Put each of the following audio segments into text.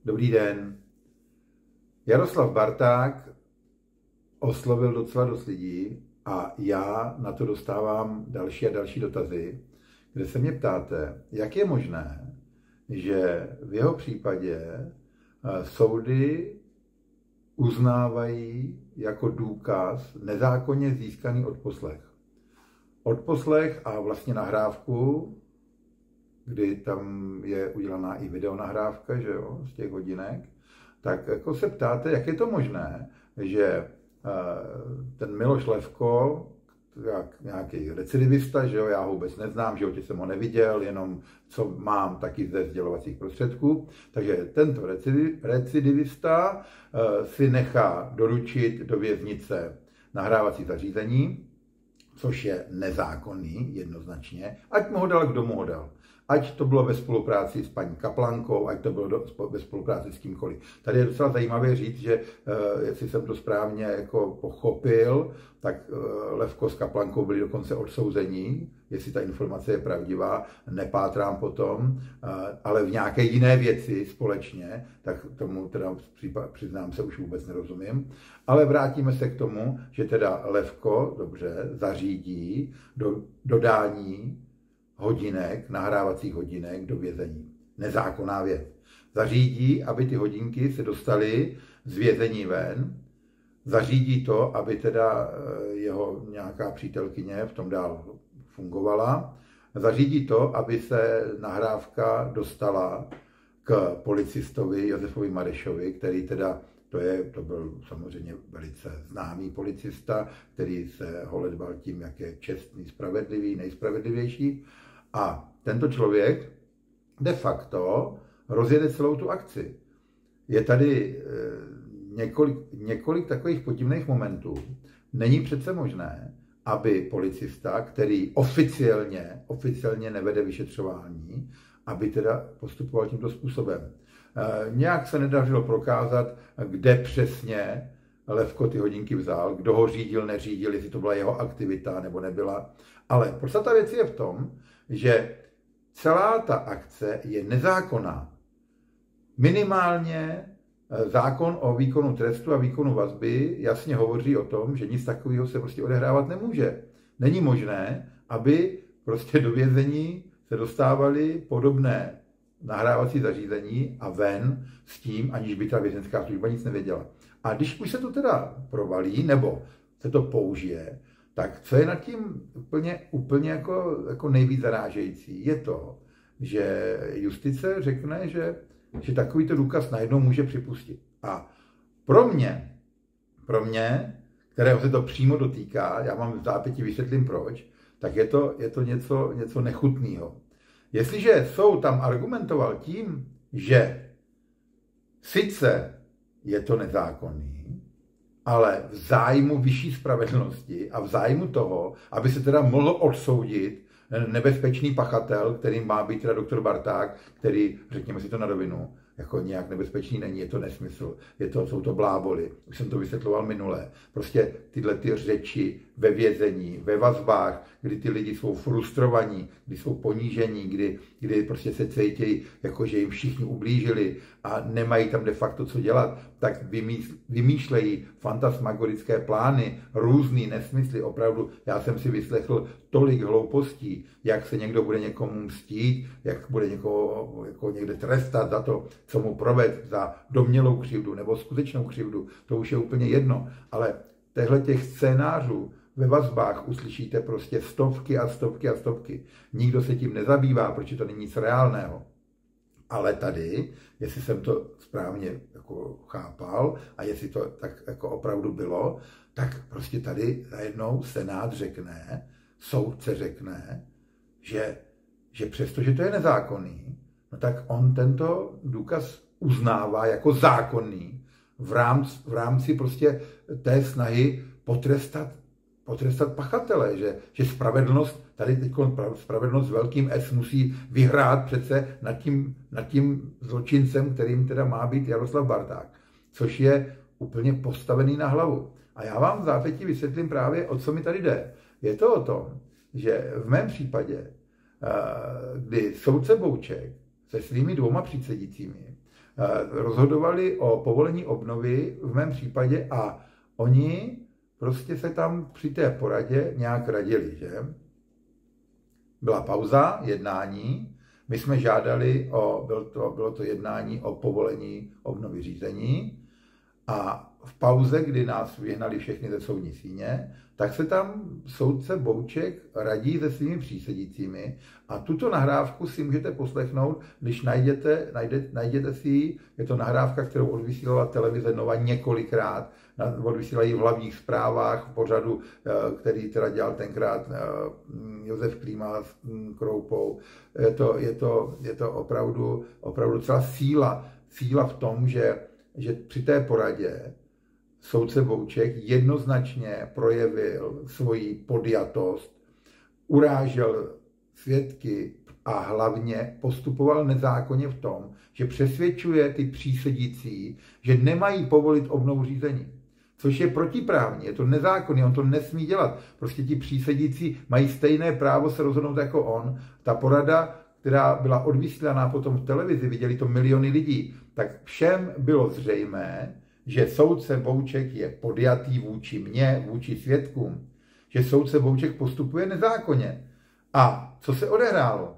Dobrý den. Jaroslav Barták oslovil docela dost lidí a já na to dostávám další a další dotazy, kde se mě ptáte, jak je možné, že v jeho případě soudy uznávají jako důkaz nezákonně získaný odposlech. Odposlech a vlastně nahrávku, kdy tam je udělaná i videonahrávka, že jo, z těch hodinek, tak jako se ptáte, jak je to možné, že ten Miloš Levko, nějaký recidivista, že jo, já ho vůbec neznám, že jo, jsem ho neviděl, jenom co mám taky ze sdělovacích prostředků, takže tento recidivista si nechá doručit do věznice nahrávací zařízení, což je nezákonný jednoznačně, ať mu ho dal, kdo mu ho dal. Ať to bylo ve spolupráci s paní Kaplankou, ať to bylo ve spolupráci s kýmkoliv. Tady je docela zajímavé říct, že jestli jsem to správně jako pochopil, tak Levko s Kaplankou byli dokonce odsouzení, jestli ta informace je pravdivá, nepátrám potom, ale v nějaké jiné věci společně, tak tomu teda přiznám se, už vůbec nerozumím. Ale vrátíme se k tomu, že teda Levko, dobře, zařídí do dodání hodinek, nahrávacích hodinek do vězení. Nezákonná věc. Zařídí, aby ty hodinky se dostaly z vězení ven, zařídí to, aby teda jeho nějaká přítelkyně v tom dál fungovala, zařídí to, aby se nahrávka dostala k policistovi Josefovi Marešovi, který teda, to byl samozřejmě velice známý policista, který se holedbal tím, jak je čestný, spravedlivý, nejspravedlivější. A tento člověk de facto rozjede celou tu akci. Je tady několik takových podivných momentů. Není přece možné, aby policista, který oficiálně nevede vyšetřování, aby teda postupoval tímto způsobem. Nějak se nedařilo prokázat, kde přesně Levko ty hodinky vzal, kdo ho řídil, neřídil, jestli to byla jeho aktivita nebo nebyla. Ale podstata věci je v tom, že celá ta akce je nezákonná. Minimálně zákon o výkonu trestu a výkonu vazby jasně hovoří o tom, že nic takového se prostě odehrávat nemůže. Není možné, aby prostě do vězení se dostávaly podobné nahrávací zařízení a ven s tím, aniž by ta vězeňská služba nic nevěděla. A když už se to teda provalí, nebo se to použije, tak co je nad tím úplně jako nejvíc zarážející, je to, že justice řekne, že takovýto důkaz najednou může připustit. A pro mě, kterého se to přímo dotýká, já vám v zápětí vysvětlím proč, tak je to něco nechutného. Jestliže soud tam argumentoval tím, že sice je to nezákonný, ale v zájmu vyšší spravedlnosti a v zájmu toho, aby se teda mohl odsoudit nebezpečný pachatel, kterým má být teda doktor Barták, který, řekněme si to na rovinu, jako nějak nebezpečný není, je to nesmysl, jsou to bláboli, už jsem to vysvětloval minule. Prostě tyhle ty řeči ve vězení, ve vazbách, kdy ty lidi jsou frustrovaní, kdy jsou ponížení, kdy prostě se cítí, jako že jim všichni ublížili a nemají tam de facto co dělat, tak vymýšlejí fantasmagorické plány, různý nesmysly. Opravdu, já jsem si vyslechl tolik hloupostí, jak se někdo bude někomu mstít, jak bude někoho jako někde trestat za to, co mu proved, za domnělou křivdu nebo skutečnou křivdu, to už je úplně jedno. Ale těch scénářů ve vazbách uslyšíte prostě stovky a stovky a stovky. Nikdo se tím nezabývá, protože to není nic reálného. Ale tady, jestli jsem to správně jako chápal a jestli to tak jako opravdu bylo, tak prostě tady najednou senát řekne, soudce řekne, že přestože to je nezákonný, no tak on tento důkaz uznává jako zákonný v rámci prostě té snahy potrestat pachatele, že spravedlnost, tady teď spravedlnost s velkým S musí vyhrát přece nad tím zločincem, kterým teda má být Jaroslav Barták, což je úplně postavený na hlavu. A já vám v zápětí vysvětlím právě, o co mi tady jde. Je to o tom, že v mém případě, kdy soudce Bouček se svými 2 přísedícími rozhodovali o povolení obnovy v mém případě a oni prostě se tam při té poradě nějak radili, že? Byla pauza, jednání, my jsme žádali bylo to jednání o povolení obnovy řízení a v pauze, kdy nás vyhnali všechny ze soudní síně, tak se tam soudce Bouček radí se svými přísedícími a tuto nahrávku si můžete poslechnout, když najděte si ji. Je to nahrávka, kterou odvysílala televize Nova několikrát, odvysílají v hlavních zprávách v pořadu, který teda dělal tenkrát Josef Klíma s Kroupou. Je to opravdu celá síla v tom, že při té poradě soudce Bouček jednoznačně projevil svoji podjatost, urážel svědky a hlavně postupoval nezákonně v tom, že přesvědčuje ty přísedící, že nemají povolit obnovu řízení. Což je protiprávní, je to nezákonné, on to nesmí dělat. Prostě ti přísedící mají stejné právo se rozhodnout jako on. Ta porada, která byla odvysílaná potom v televizi, viděli to miliony lidí, tak všem bylo zřejmé, že soudce Bouček je podjatý vůči mně, vůči svědkům, že soudce Bouček postupuje nezákonně. A co se odehrálo?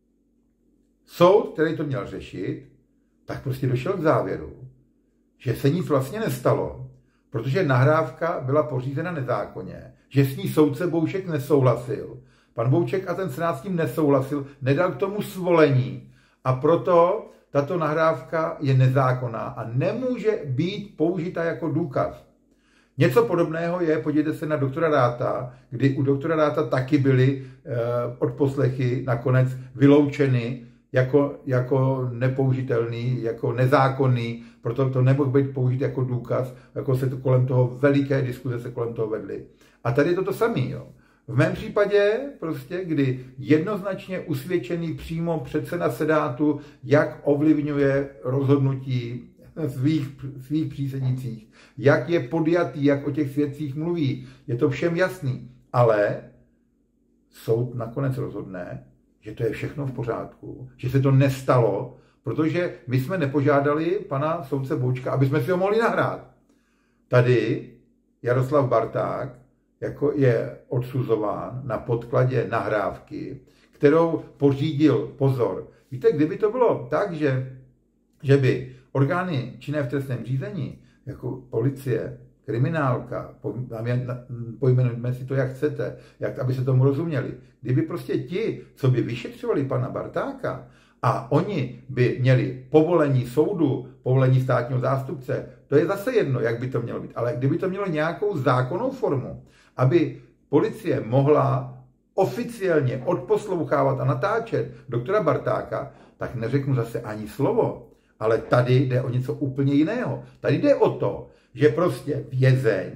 Soud, který to měl řešit, tak prostě došel k závěru, že se nic vlastně nestalo, protože nahrávka byla pořízena nezákonně, že s ní soudce Bouček nesouhlasil. Pan Bouček a ten senát s tím nesouhlasil, nedal k tomu svolení a proto tato nahrávka je nezákonná a nemůže být použita jako důkaz. Něco podobného je, podívejte se na doktora Ratha, kdy u doktora Ratha taky byly odposlechy nakonec vyloučeny jako nepoužitelný, jako nezákonný, proto to nemohl být použit jako důkaz, jako se to kolem toho veliké diskuze se kolem toho vedly. A tady je to samé. V mém případě prostě, kdy jednoznačně usvědčený přímo předseda Senátu, jak ovlivňuje rozhodnutí svých přísedících, jak je podjatý, jak o těch svědcích mluví, je to všem jasný. Ale soud nakonec rozhodne, že to je všechno v pořádku, že se to nestalo, protože my jsme nepožádali pana soudce Boučka, aby jsme si ho mohli nahrát. Tady Jaroslav Barták jako je odsuzován na podkladě nahrávky, kterou pořídil, pozor. Víte, kdyby to bylo tak, že by orgány činné v trestném řízení, jako policie, kriminálka, pojmenujme si to, jak chcete, aby se tomu rozuměli, kdyby prostě ti, co by vyšetřovali pana Bartáka, a oni by měli povolení soudu, povolení státního zástupce, to je zase jedno, jak by to mělo být. Ale kdyby to mělo nějakou zákonnou formu, aby policie mohla oficiálně odposlouchávat a natáčet doktora Bartáka, tak neřeknu zase ani slovo. Ale tady jde o něco úplně jiného. Tady jde o to, že prostě vězeň,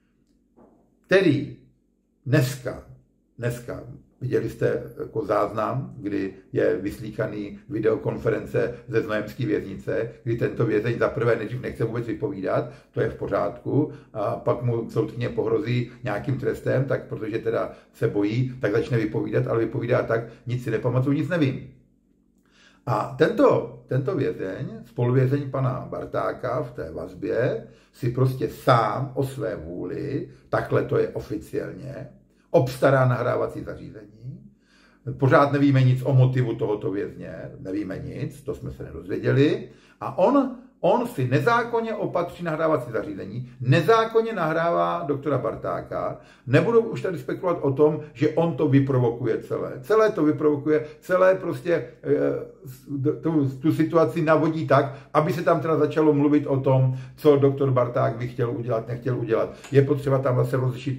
který dneska viděli jste jako záznam, kdy je vyslíchaný videokonference ze Znojemské věznice, kdy tento vězeň zaprvé nejdřív nechce vůbec vypovídat, to je v pořádku, a pak mu soudkyně pohrozí nějakým trestem, tak protože teda se bojí, tak začne vypovídat, ale vypovídá tak, nic si nepamatuju, nic nevím. A tento vězeň, spoluvězeň pana Bartáka v té vazbě, si prostě sám o své vůli, takhle to je oficiálně, obstará nahrávací zařízení. Pořád nevíme nic o motivu tohoto vězně, nevíme nic, to jsme se nedozvěděli. A on si nezákonně opatří nahrávací zařízení, nezákonně nahrává doktora Bartáka. Nebudu už tady spekulovat o tom, že on to vyprovokuje celé. Celé to vyprovokuje, celé prostě tu situaci navodí tak, aby se tam teda začalo mluvit o tom, co doktor Barták by chtěl udělat, nechtěl udělat. Je potřeba tam zase rozlišit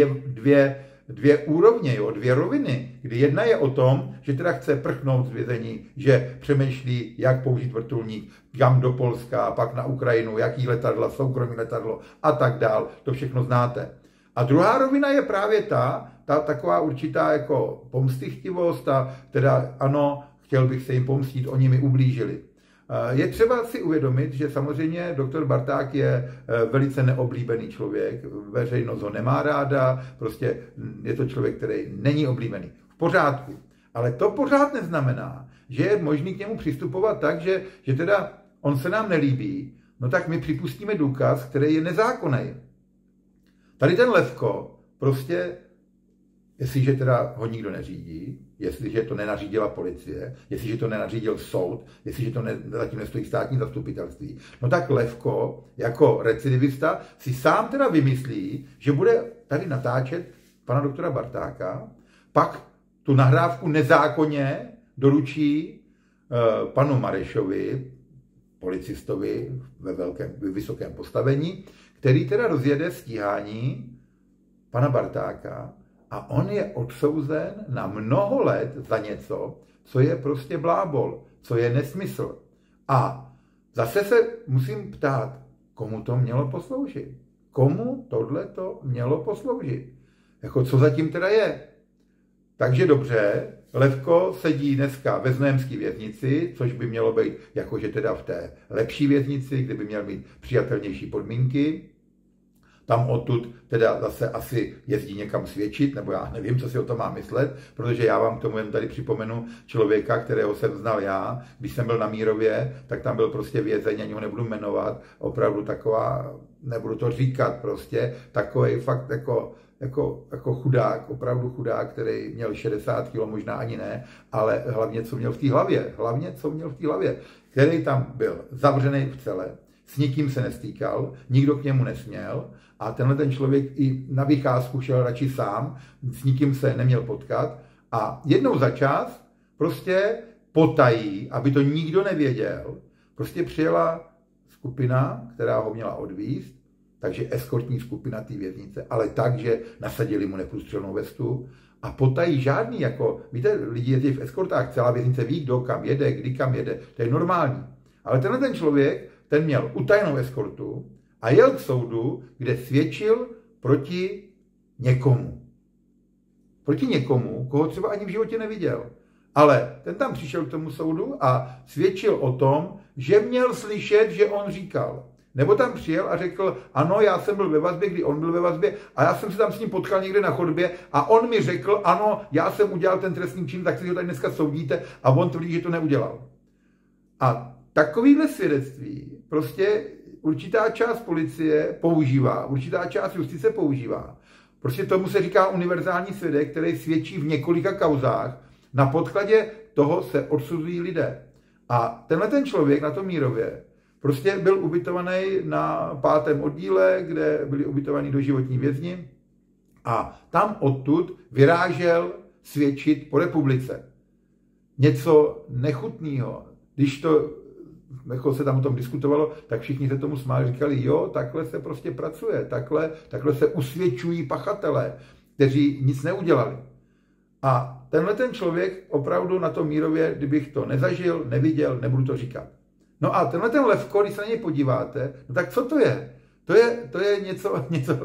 dvě úrovně, dvě roviny, kdy jedna je o tom, že teda chce prchnout z vězení, že přemýšlí, jak použít vrtulník, kam do Polska, pak na Ukrajinu, jaký letadla, soukromý letadlo a tak dál, to všechno znáte. A druhá rovina je právě ta taková určitá jako pomstychtivost, a teda ano, chtěl bych se jim pomstít, oni mi ublížili. Je třeba si uvědomit, že samozřejmě doktor Barták je velice neoblíbený člověk, veřejnost ho nemá ráda, prostě je to člověk, který není oblíbený. V pořádku. Ale to pořád neznamená, že je možný k němu přistupovat tak, že teda on se nám nelíbí, no tak my připustíme důkaz, který je nezákonný. Tady ten Levko prostě, jestliže teda ho nikdo neřídí, jestliže to nenařídila policie, jestliže to nenařídil soud, jestliže to zatím nestojí státní zastupitelství, no tak Levko jako recidivista si sám teda vymyslí, že bude tady natáčet pana doktora Bartáka, pak tu nahrávku nezákonně doručí panu Marešovi, policistovi ve vysokém postavení, který teda rozjede stíhání pana Bartáka a on je odsouzen na mnoho let za něco, co je prostě blábol, co je nesmysl. A zase se musím ptát, komu to mělo posloužit? Komu tohleto mělo posloužit? Jako co zatím teda je? Takže dobře, Levko sedí dneska ve Znojemské věznici, což by mělo být jakože teda v té lepší věznici, kde by měl mít přijatelnější podmínky. Tam odtud teda zase asi jezdí někam svědčit, nebo já nevím, co si o tom mám myslet, protože já vám k tomu jen tady připomenu člověka, kterého jsem znal já. Když jsem byl na Mírově, tak tam byl prostě vězeň, ani ho nebudu jmenovat, opravdu taková, nebudu to říkat prostě, takový fakt jako chudák, opravdu chudák, který měl 60 kg, možná ani ne, ale hlavně co měl v té hlavě, který tam byl zavřený v cele, s nikým se nestýkal, nikdo k němu nesměl a tenhle ten člověk i na vycházku šel radši sám, s nikým se neměl potkat a jednou za čas prostě potají, aby to nikdo nevěděl, prostě přijela skupina, která ho měla odvízt, takže eskortní skupina té věznice, ale tak, že nasadili mu neprůstřelnou vestu a potají žádný, jako, víte, lidi jezdí v eskortách, celá věznice ví, kdo kam jede, kdy kam jede, to je normální. Ale tenhle ten člověk, ten měl utajenou eskortu a jel k soudu, kde svědčil proti někomu. Proti někomu, koho třeba ani v životě neviděl. Ale ten tam přišel k tomu soudu a svědčil o tom, že měl slyšet, že on říkal. Nebo tam přijel a řekl, ano, já jsem byl ve vazbě, kdy on byl ve vazbě a já jsem se tam s ním potkal někde na chodbě a on mi řekl, ano, já jsem udělal ten trestný čin, tak si ho tady dneska soudíte a on tvrdí, že to neudělal. A takovýhle svědectví prostě určitá část policie používá, určitá část justice používá. Prostě tomu se říká univerzální svědek, který svědčí v několika kauzách. Na podkladě toho se odsuzují lidé. A tenhle ten člověk na tom Mírově prostě byl ubytovaný na 5. oddíle, kde byli ubytovaní doživotní vězni a tam odtud vyrážel svědčit po republice. Něco nechutného. Když to jako se tam o tom diskutovalo, tak všichni se tomu smáli, říkali, jo, takhle se prostě pracuje, takhle se usvědčují pachatelé, kteří nic neudělali. A tenhle ten člověk opravdu na tom Mírově, kdybych to nezažil, neviděl, nebudu to říkat. No a tenhle ten Levko, když se na něj podíváte, no tak co to je? To je něco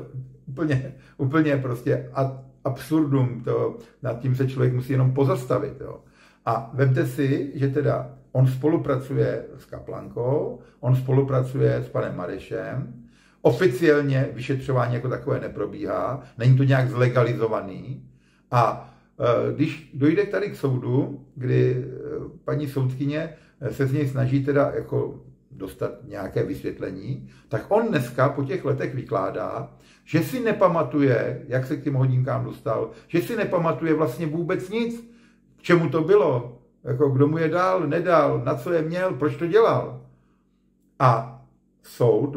úplně prostě absurdum, nad tím se člověk musí jenom pozastavit. Jo. A vemte si, že teda on spolupracuje s Kaplankou, on spolupracuje s panem Marešem, oficiálně vyšetřování jako takové neprobíhá, není to nějak zlegalizovaný a když dojde tady k soudu, kdy paní soudkyně se z něj snaží teda jako dostat nějaké vysvětlení, tak on dneska po těch letech vykládá, že si nepamatuje, jak se k těm hodinkám dostal, že si nepamatuje vlastně vůbec nic, k čemu to bylo, jako kdo mu je dal, nedal, na co je měl, proč to dělal. A soud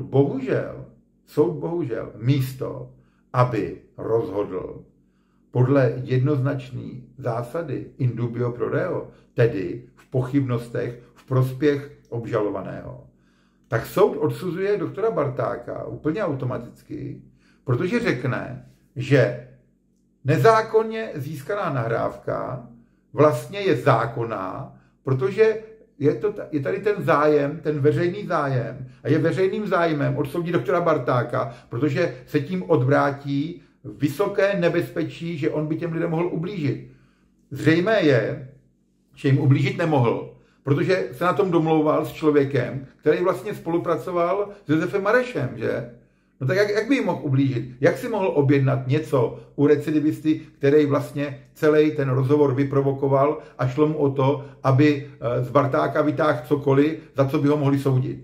bohužel místo, aby rozhodl podle jednoznačné zásady in dubio pro reo, tedy v pochybnostech v prospěch obžalovaného, tak soud odsuzuje doktora Bartáka úplně automaticky, protože řekne, že nezákonně získaná nahrávka vlastně je zákonná, protože je tady ten zájem, ten veřejný zájem a je veřejným zájmem odsoudit doktora Bartáka, protože se tím odvrátí vysoké nebezpečí, že on by těm lidem mohl ublížit. Zřejmé je, že jim ublížit nemohl, protože se na tom domlouval s člověkem, který vlastně spolupracoval s Josefem Marešem, že? No tak jak by jim mohl ublížit? Jak si mohl objednat něco u recidivisty, který vlastně celý ten rozhovor vyprovokoval a šlo mu o to, aby z Bartáka vytáhl cokoliv, za co by ho mohli soudit?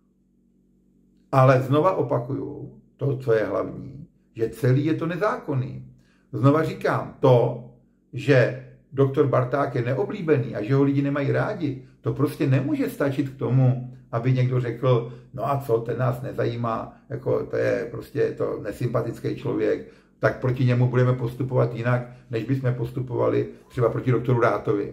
Ale znova opakuju, to, co je hlavní, že celý je to nezákonný. Znova říkám, to, že doktor Barták je neoblíbený a že ho lidi nemají rádi, to prostě nemůže stačit k tomu, aby někdo řekl, no a co, ten nás nezajímá, jako to je prostě to nesympatický člověk, tak proti němu budeme postupovat jinak, než bychom postupovali třeba proti doktoru Rátovi.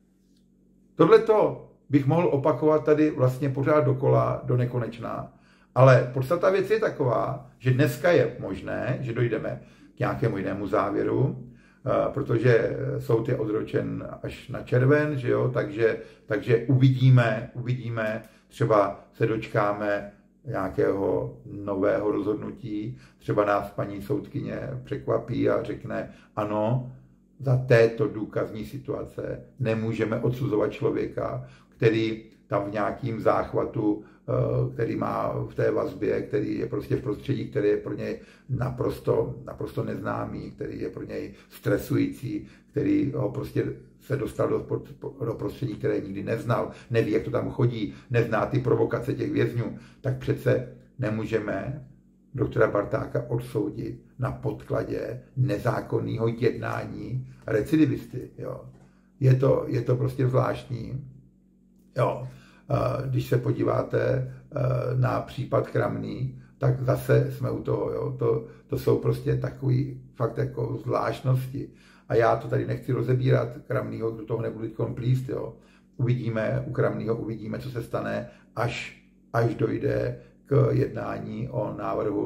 Tohleto bych mohl opakovat tady vlastně pořád dokola do nekonečna, ale podstata věci je taková, že dneska je možné, že dojdeme k nějakému jinému závěru, protože soud je odročen až na červen, že jo? Takže uvidíme, třeba se dočkáme nějakého nového rozhodnutí, třeba nás paní soudkyně překvapí a řekne, ano, za této důkazní situace nemůžeme odsuzovat člověka, který tam v nějakým záchvatu, který má v té vazbě, který je prostě v prostředí, který je pro něj naprosto neznámý, který je pro něj stresující, který ho prostě se dostal do prostředí, které nikdy neznal, neví, jak to tam chodí, nezná ty provokace těch vězňů, tak přece nemůžeme doktora Bartáka odsoudit na podkladě nezákonného jednání recidivisty. Jo. Je to prostě zvláštní. Jo. Když se podíváte na případ Kramný, tak zase jsme u toho. Jo. To jsou prostě takový fakt jako zvláštnosti. A já to tady nechci rozebírat Kramnýho, do toho nebudu teď plíst. Jo. U Kramnýho uvidíme, co se stane, až dojde k jednání o návrhu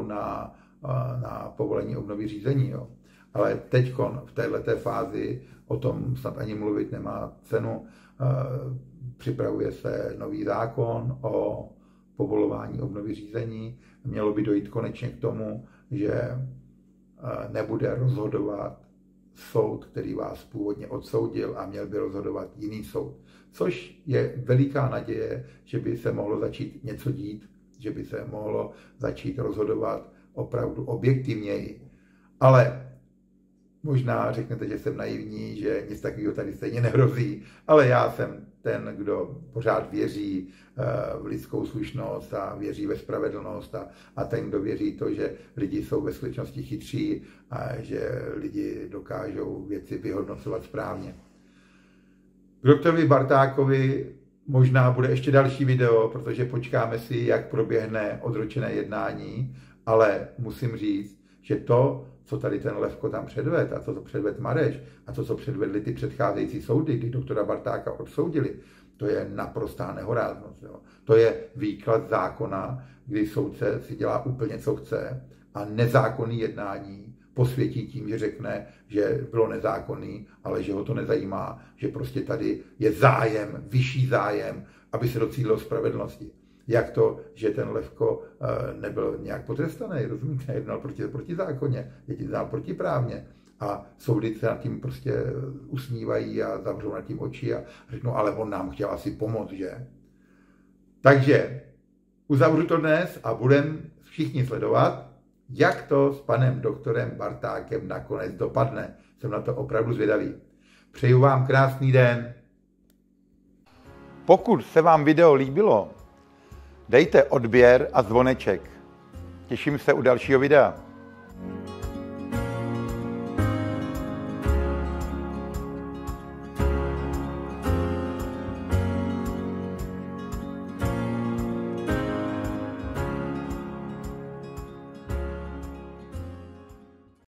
na povolení obnovy řízení. Jo. Ale teď v této fázi o tom snad ani mluvit nemá cenu. Připravuje se nový zákon o povolování obnovy řízení. Mělo by dojít konečně k tomu, že nebude rozhodovat soud, který vás původně odsoudil, a měl by rozhodovat jiný soud. Což je veliká naděje, že by se mohlo začít něco dít, že by se mohlo začít rozhodovat opravdu objektivněji. Ale možná řeknete, že jsem naivní, že nic takového tady stejně nehrozí, ale já jsem ten, kdo pořád věří v lidskou slušnost a věří ve spravedlnost a ten, kdo věří to, že lidi jsou ve skutečnosti chytří a že lidi dokážou věci vyhodnocovat správně. K doktorovi Bartákovi možná bude ještě další video, protože počkáme si, jak proběhne odročené jednání, ale musím říct, že to, co tady ten Levko tam předved a to, co předved Mareš a to, co předvedli ty předcházející soudy, kdy doktora Bartáka odsoudili, to je naprostá nehoráznost. Jo. To je výklad zákona, kdy soudce si dělá úplně, co chce a nezákonný jednání posvětí tím, že řekne, že bylo nezákonný, ale že ho to nezajímá, že prostě tady je zájem, vyšší zájem, aby se docílilo spravedlnosti. Jak to, že ten Levko nebyl nějak potrestaný, rozumíte, jednal proti zákoně, jednal protiprávně. A soudy se nad tím prostě usmívají a zavřou nad tím oči a řeknou, ale on nám chtěl asi pomoct, že? Takže uzavřu to dnes a budeme všichni sledovat, jak to s panem doktorem Bartákem nakonec dopadne. Jsem na to opravdu zvědavý. Přeju vám krásný den. Pokud se vám video líbilo, dejte odběr a zvoneček. Těším se u dalšího videa.